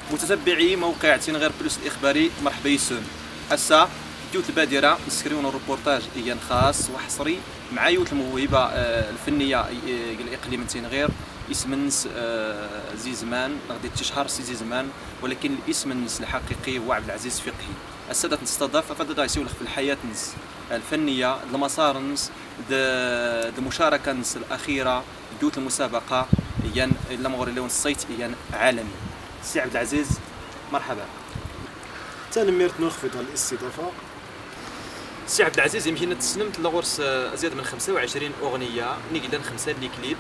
متتبعي موقع تنغير بلوس الاخباري مرحبا يسون. هسا ديوت البادره نسكريون روبورتاج ايان خاص وحصري مع يوت الموهبه الفنيه الاقليم تنغير اسمنس زيزمان غادي تشهر سي زيزمان، ولكن الاسم النس الحقيقي هو عبد العزيز فقهي. السادة نستضاف فدا يسولف في الحياه نس الفنيه المسار نس المشاركه نس الاخيره دوت المسابقه ايان الا مغري لون الصيت ايان عالمي. سي عبد العزيز مرحبا. تنميرت نخفض على الاستضافه. سي عبد العزيز يمكن تسلمت لغرس ازيد من 25 اغنيه نقدر 5 لي كليب.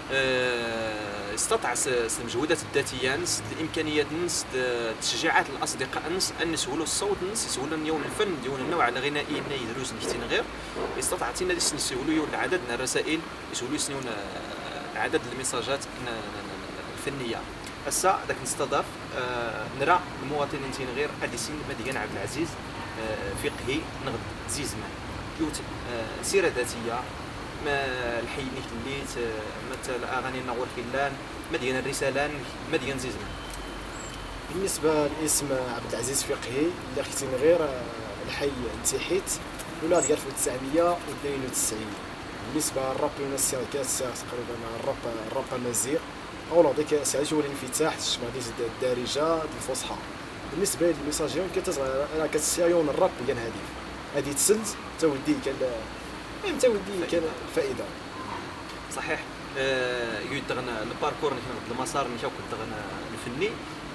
استطاع المجهودات الذاتيه نس الامكانيات نس تشجيعات الاصدقاء نس ان يسهلوا الصوت نس يسهلوا يوم الفن ديال النوع الغنائي يدروس نكتين غير استطاع تينا يسهلوا يول العدد من الرسائل يسهلوا يسنون عدد الميساجات الفنيه. هسا داك نستضاف نرى المواطنين تينغير اديسين مديان عبد العزيز فقهي نغد زيزمان يوت سيره ذاتيه ما الحي اللي تليت مثل اغاني نور خلان مديان الرسالان مديان زيزمان. بالنسبه لاسم عبد العزيز فقهي اللي خيتي غير الحي انتحيت ولا ديال 1992. بالنسبه للراب والسيركات تقريبا الراب المزيغ او ديك ساعات هو الانفتاح الشمالي الدارجه الفصحى. بالنسبه للميساجيون كتسيريون الراب كان هذه تسلت تودي كان الفائده صحيح. يدغن الباركور نحن المسار نحاول كدغن الفني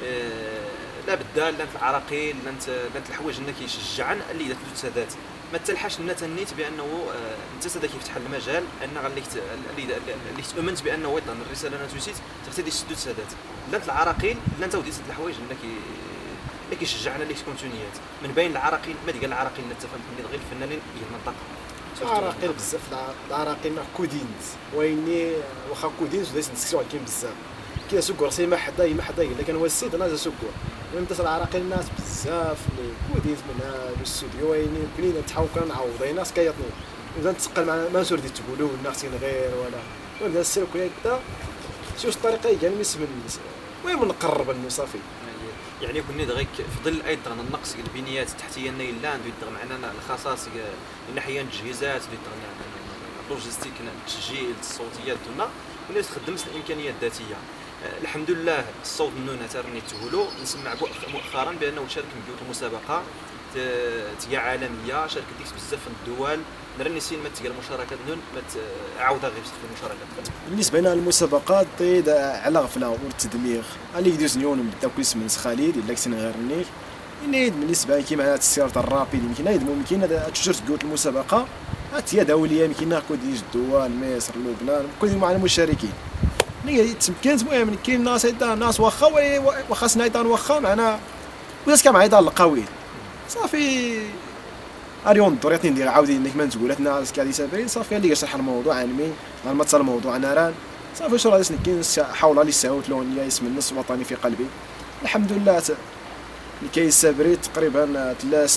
لا بدا لانت العراقيل لانت الحوايج انك يشجعن اللي دات السادات ما تلحاش لنا تنيت بانه انت سادا كيفتح المجال ان اللي تؤمنت بانه وطن الرساله انا تويتيت تقتدي تسدد السادات لانت العراقيل لانت وديت الحوايج انك اللي كيشجعنا اللي تكون تونيات من بين العراقيل ما ديال العراقيل اللي تفهم غير الفنانين ديال المنطقه العراقيل بزاف العراقيل ما كودينز ويني واخا كودينز وليس نسكتو عليهم بزاف كي سكر سي ما حدا الا كان هو السيد انا سكر انت العراقيل الناس بزاف اللي كودينز من هذا الاستوديو ويني كلينا نتحاول كنعوض ناس كيعطني اذا نتسقل مع ما نسور تقولوا الناس غير ولا السير كويتا شي واش الطريقه يعني اسم المهم نقرب انه صافي يعني كنا دغيك في ظل ايضا النقص البنيات التحتيه اللاند ويدغ معنا الخصاص من ناحيه التجهيزات اللوجيستيك التسجيل الصوتيات دونا كنا تخدمت الامكانيات الذاتيه. الحمد لله الصوت النونه ترني تهولو نسمع مؤخرا بانه شارك في المسابقه تيا عالميه شاركت بزاف من الدول نرني سين ما تلقى المشاركات نون ما عاودها غير في المشاركات. بالنسبه لنا المسابقات طيد على غفله والتدمير اللي يدوز نيون بدا كويس من خالد الا كنت غيرني نيد بالنسبه كي معناتها السياره الرابيد يمكن نيد ممكن تشجر تقول المسابقه هي دوليه يمكن ناخذ ديال الدول مصر لبنان كل مع المشاركين ني تمكنت المهم كاين ناس واخا سنايطان واخا معنا ولاش كان معايا القوي صافي اليوم الدوريات ندير عاودي انك ما تقول لنا كادي سابرين صافي اللي شرح الموضوع علمي ما تصل الموضوع ناران صافي شو راه كاين حاول لي ساوت لونيا اسم النص وطني في قلبي الحمد لله كاين سابري تقريبا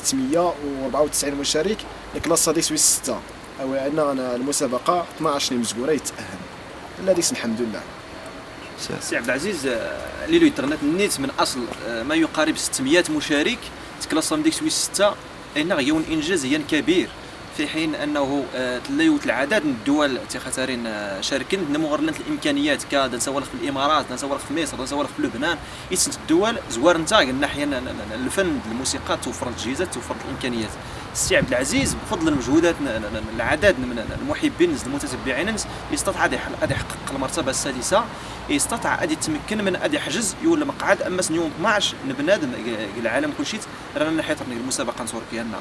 694 مشارك الكلاس ديك سويس 6 او عندنا المسابقه 12 مزقوره يتاهل لا ديك الحمد لله. سي عبد العزيز اللي لو انترنت نيت من اصل ما يقارب 600 مشارك تكلاصهم ديك سويس 6 انه هي انجاز هي كبير في حين انه تليوت العدد من الدول تخاترين شاركين نمو غير الامكانيات كنسولف في الامارات نسولف في مصر نسولف في لبنان يسنت الدول زوار نتا الناحيه الفن الموسيقى توفر التجهيزات توفر الامكانيات. السي عبد العزيز بفضل المجهودات العدد من المحبين المتتبعين يستطيع ان يحقق المرتبه السادسه يستطيع ان يتمكن من ان يحجز يول مقعد اما يوم 12 بنادم العالم كلشي رانا ناحيه المسابقه تركيا لنا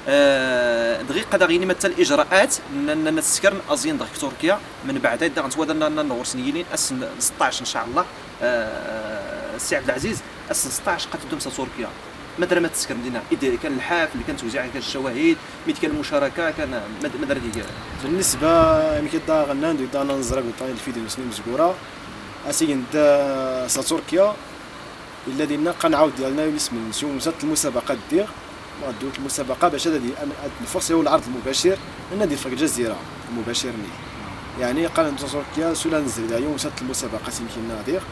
دقيقه دغيني مثل الاجراءات نسكرن ازين دغ تركيا من بعد دا غنتوادرنا نورسنيين اس 16 ان شاء الله. السي عبد العزيز اس 16 قتدوم تركيا مدرا ما تسكر مدينه كان الحافل اللي كان توزيع كان الشواهد ميت كان المشاركه كان مدرا ديال بالنسبه يمكن دا غنان دا نزرق طاي الفيديو سنين مزكوره اسين دا تركيا الا دينا قنعاود ديالنا اسم نشوف مسات المسابقه دير دوت المسابقه باش هذا الفرصه هو العرض المباشر لنا ديال الجزيره المباشر يعني قناه تركيا سولا نزل يوم مسات المسابقه يمكن نادير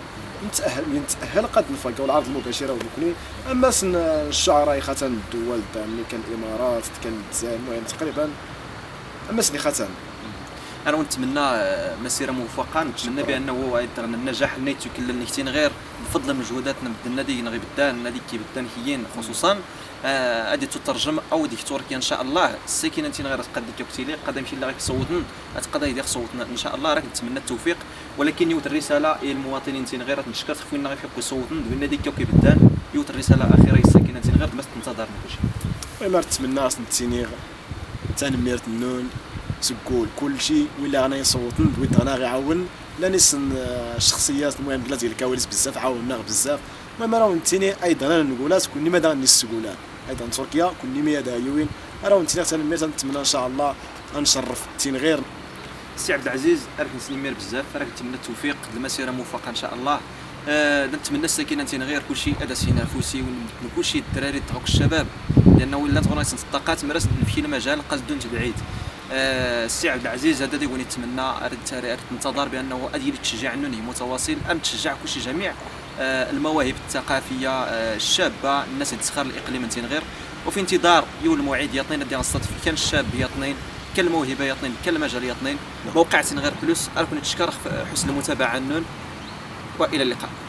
نتاهل قد نفرقوا العرض المباشره والكلي. اما الشعراء خاصه الدول ملي كان الامارات كان الجزائر المهم تقريبا اما خاصه انا نتمنى مسيره موفقه، نتمنى بانه ايضا النجاح اللي تكلل نكتين غير بفضل مجهوداتنا النادي نغي بدان النادي كي بدان هيين خصوصا غادي تترجم او ديك تركيا ان شاء الله الساكنه انت غير تقاد ديك وقتيلي قاد يمشي اللي غيصوتن تقاد يدير صوتنا ان شاء الله. راك نتمنى التوفيق، ولكن يوت الرساله الى المواطنين انت غير تنشكر خفينا غير يحقوا يصوتن النادي كي بدان يوت الرساله الاخيره الساكنه انت غير ما تنتظرنا كلشي. ما نتمنى راس نتسينيغ تنمير النون سكول كلشي ولا انا يصوتن دويت انا غيعاون لا ناس الشخصيات المهم بلاتي الكواليس بزاف عاوننا بزاف. المهم راه نتيني ايضا انا نقولات كل ما داغ نسقولان ايضا تركيا كل ما دايوين راه نتيني تنمير نتمنى ان شاء الله نشرف التين غير. سي عبد العزيز راك نسلمير بزاف، راك نتمنى التوفيق المسيره موفقه ان شاء الله. نتمنى الساكنه غير كلشي هذا سي نفوسي كلشي الدراري تاعك الشباب لانه ولا تغنى الطاقات مرس في المجال قصدون بعيد. السي عبد العزيز هذا اللي نتمنى ننتظر بانه غادي تشجيع عنوني متواصل ام تشجع كلشي جميع المواهب الثقافيه الشابه الناس اللي تسخر الاقليم غير. وفي انتظار يول الموعد يطنين ديال الصدف كان الشاب يطنين كان الموهبه يطنين كان المجال يطنين موقع غير بلوس. راكم نتشكر حسن المتابعه عنون والى اللقاء.